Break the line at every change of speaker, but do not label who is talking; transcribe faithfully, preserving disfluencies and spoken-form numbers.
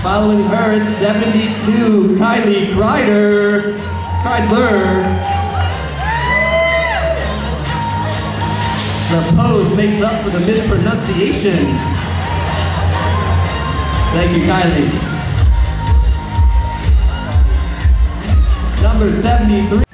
Following her is seventy-two, Khylee Kridler. Kridler. The pose makes up for the mispronunciation. Thank you, Khylee. Number seventy-three.